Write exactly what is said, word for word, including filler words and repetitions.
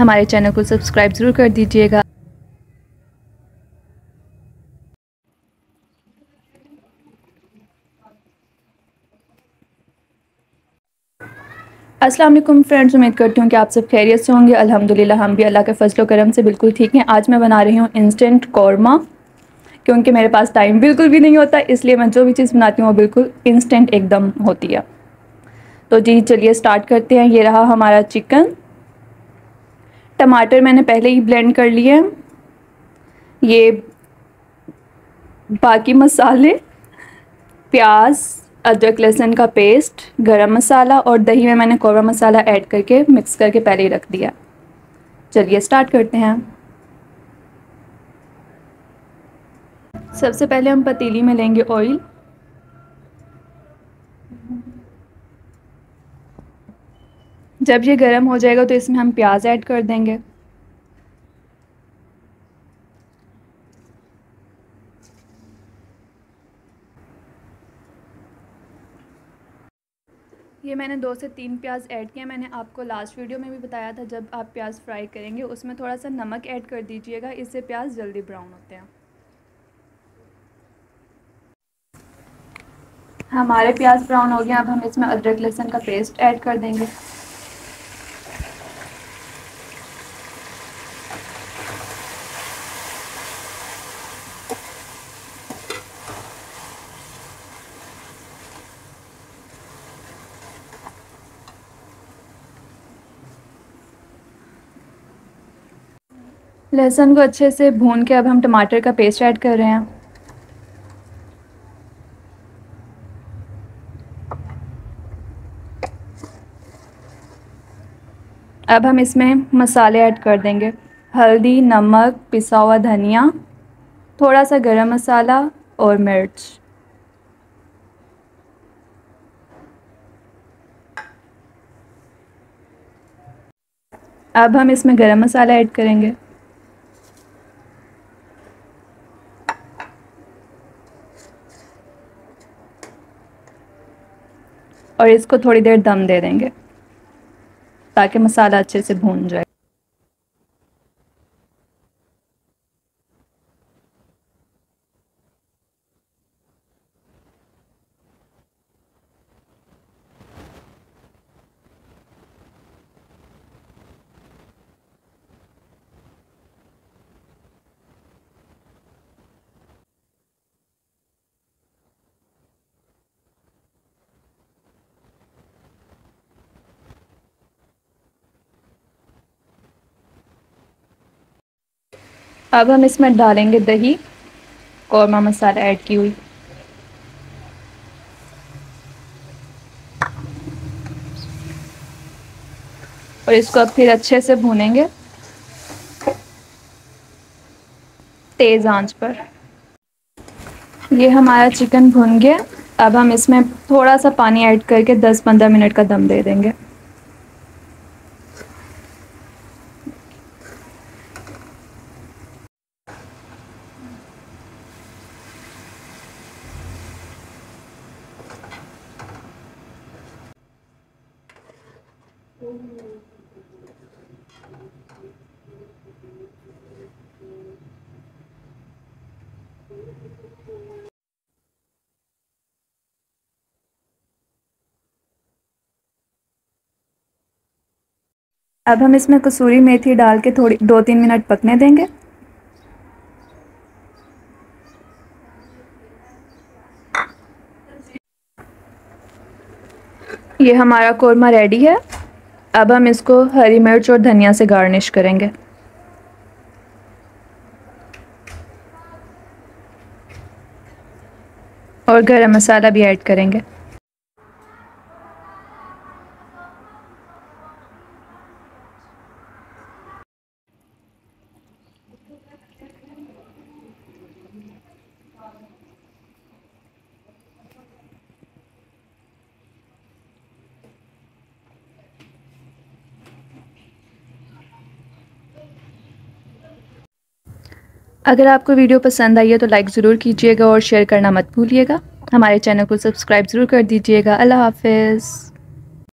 हमारे चैनल को सब्सक्राइब ज़रूर कर दीजिएगा। अस्सलाम वालेकुम फ्रेंड्स, उम्मीद करती हूँ कि आप सब खैरियत से होंगे। अल्हम्दुलिल्लाह हम भी अल्लाह के फजल करम से बिल्कुल ठीक हैं। आज मैं बना रही हूँ इंस्टेंट कौरमा, क्योंकि मेरे पास टाइम बिल्कुल भी नहीं होता, इसलिए मैं जो भी चीज़ बनाती हूँ वो बिल्कुल इंस्टेंट एकदम होती है। तो जी चलिए स्टार्ट करते हैं। ये रहा हमारा चिकन। टमाटर मैंने पहले ही ब्लेंड कर लिए हैं। ये बाकी मसाले, प्याज, अदरक लहसुन का पेस्ट, गरम मसाला और दही में मैंने कौरमा मसाला ऐड करके मिक्स करके पहले ही रख दिया। चलिए स्टार्ट करते हैं। सबसे पहले हम पतीली में लेंगे ऑयल। जब ये गर्म हो जाएगा तो इसमें हम प्याज ऐड कर देंगे। ये मैंने दो से तीन प्याज ऐड किए। मैंने आपको लास्ट वीडियो में भी बताया था, जब आप प्याज फ्राई करेंगे उसमें थोड़ा सा नमक ऐड कर दीजिएगा, इससे प्याज जल्दी ब्राउन होते हैं। हमारे प्याज ब्राउन हो गए। अब हम इसमें अदरक लहसुन का पेस्ट ऐड कर देंगे। लहसुन को अच्छे से भून के अब हम टमाटर का पेस्ट ऐड कर रहे हैं। अब हम इसमें मसाले ऐड कर देंगे। हल्दी, नमक, पिसा हुआ धनिया, थोड़ा सा गरम मसाला और मिर्च। अब हम इसमें गरम मसाला ऐड करेंगे और इसको थोड़ी देर दम दे देंगे ताकि मसाला अच्छे से भून जाए। अब हम इसमें डालेंगे दही, कौरमा मसाला ऐड की हुई। और इसको अब फिर अच्छे से भूनेंगे तेज़ आंच पर। ये हमारा चिकन भुन गया। अब हम इसमें थोड़ा सा पानी ऐड करके दस पंद्रह मिनट का दम दे देंगे। अब हम इसमें कसूरी मेथी डाल के थोड़ी दो तीन मिनट पकने देंगे। ये हमारा कौरमा रेडी है। अब हम इसको हरी मिर्च और धनिया से गार्निश करेंगे। और गरम मसाला भी ऐड करेंगे। अगर आपको वीडियो पसंद आई है तो लाइक ज़रूर कीजिएगा और शेयर करना मत भूलिएगा। हमारे चैनल को सब्सक्राइब ज़रूर कर दीजिएगा। अल्लाह हाफ़िज़।